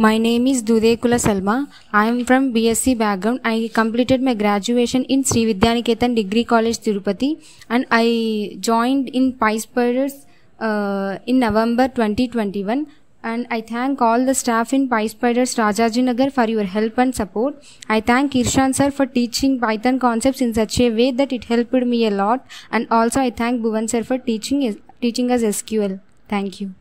My name is Dudekula Salma. I am from BSc background. I completed my graduation in Sri Vidyaniketan Degree College, Tirupati, and I joined in Pyspiders in November 2021. And I thank all the staff in Pyspiders Rajajinagar for your help and support. I thank Irshan sir for teaching Python concepts in such a way that it helped me a lot. And also I thank Bhuvan sir for teaching us SQL. Thank you.